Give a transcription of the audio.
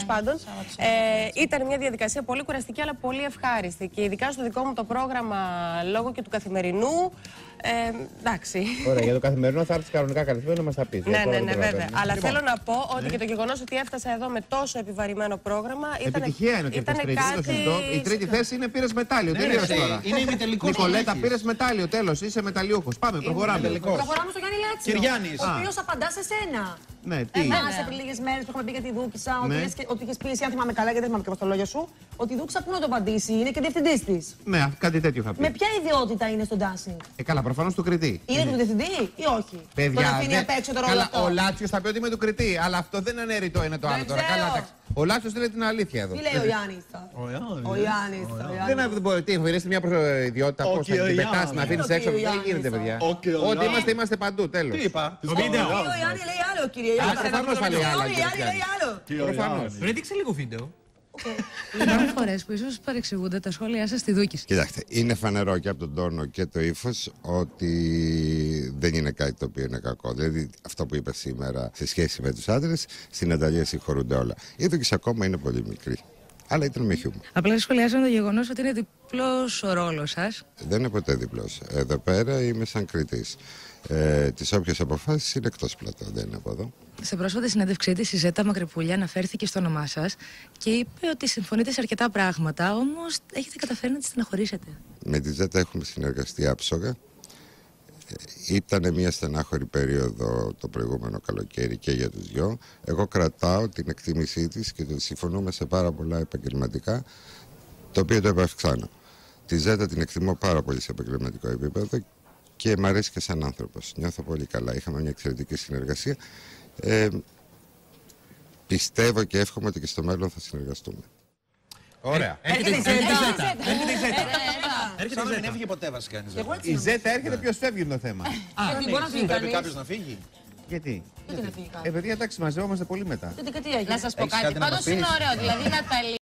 Πάντων, ήταν μια διαδικασία πολύ κουραστική αλλά πολύ ευχάριστη. Και ειδικά στο δικό μου το πρόγραμμα, λόγω και του καθημερινού. Εντάξει. Ωραία, για το καθημερινό θα έρθει κανονικά καλεσμένο να μας τα πεις. Ναι, βέβαια. Αλλά θέλω να πω ότι και το γεγονός ότι έφτασα εδώ με τόσο επιβαρημένο πρόγραμμα ήταν. Επιτυχία είναι ότι ήταν κάτι... Η τρίτη θέση είναι πήρες μετάλλιο. Τελείως τώρα. Είναι ημιτελικός. Νικολέτα, πήρες μετάλλιο. Τέλος, είσαι μεταλλιούχος. Πάμε, προχωράμε. Προχωράμε στο Γιάννη Λάτσιο. Κυριάννης. Ο οποίος απαντά σε σένα. Ναι, τι. Θυμάσαι πριν λίγες μέρες που έχουμε πει για τη Δούκησα, ότι είχες πει, αν θυμάμαι καλά, γιατί δεν θυμάμαι και τα λόγια σου, ότι η Δούκησα πού να το απαντήσει, είναι και διευθυντής της. Ναι, κάτι τέτοιο θα πει. Με ποια ιδιότητα είναι στο dancing? Καλά, προφανώς του κριτή. Είναι του διευθυντή ή όχι? Παιδιά, τον αφήνει απ' έξω το ρόλο αυτό? Ο Λάτσιος θα πει ότι είμαι του κριτή, αλλά αυτό δεν ανέρει το ένα το άλλο τώρα. Καλά, ο Λάτσιος λέει την αλήθεια εδώ. Τι λέει ο Γιάννης? Ο Γιάννης. Δεν μπορεί, τι, αφαιρέσει μια ιδιότητα, πώς θα την πετάς, να αφήνεις έξω. Δεν γίνεται, παιδιά. Ό,τι είμαστε παντού, τέλος. Τι είπα? Ο Γιάννη λέει άλλο, κύριε Γιάννη. Προφανώς θα λέει άλλα. Ο Γιάννη λέει άλλο. Προφανώς. Ρε, δείξε λίγο βίντεο. Υπάρχουν φορές που ίσως παρεξηγούνται τα σχόλιά σας στη Δούκησα. Κοιτάξτε, είναι φανερό και από τον τόνο και το ύφος ότι δεν είναι κάτι το οποίο είναι κακό. Δηλαδή, αυτό που είπα σήμερα σε σχέση με τους άντρες, στην Ανταλία συγχωρούνται όλα. Η Δούκησα ακόμα είναι πολύ μικρή. Αλλά ήταν με χιούμορ. Απλά σχολιάσαμε το γεγονός ότι είναι διπλός ο ρόλος σας. Δεν είναι ποτέ διπλός. Εδώ πέρα είμαι σαν κριτής. Τις όποιες αποφάσεις είναι εκτός πλατό, δεν είναι από εδώ. Σε πρόσφατη συνέντευξή της, η Ζέτα Μακρυπούλια αναφέρθηκε στο όνομά σας και είπε ότι συμφωνείτε σε αρκετά πράγματα, όμως έχετε καταφέρει να τη στεναχωρήσετε. Με τη Ζέτα έχουμε συνεργαστεί άψογα. Ήταν μια στενάχωρη περίοδο το προηγούμενο καλοκαίρι και για τους δυο. Εγώ κρατάω την εκτίμησή της και το συμφωνούμε σε πάρα πολλά επαγγελματικά, το οποίο το επαυξάνω. Τη Ζέτα την εκτιμώ πάρα πολύ σε επαγγελματικό επίπεδο και μ' αρέσει και σαν άνθρωπος. Νιώθω πολύ καλά. Είχαμε μια εξαιρετική συνεργασία. Πιστεύω και εύχομαι ότι και στο μέλλον θα συνεργαστούμε. Ωραία. Έρχεται η Ζέτα. Έρχεται η Ζέτα. Σαν να μην έφυγε ποτέ βασικά. Η Ζέτα έρχεται, ποιος φεύγει είναι το θέμα. Μπορεί να φύγει Πρέπει κανείς. κάποιος να φύγει. Γιατί. Γιατί να φύγει κάποιος? Παιδιά, εντάξει, μαζευόμαστε πολύ μετά. Γιατί τι έγινε? Να σας πω Έχεις κάτι. κάτι να μας Πάντως είναι πεις? ωραίο. Δηλαδή, Ναταλή.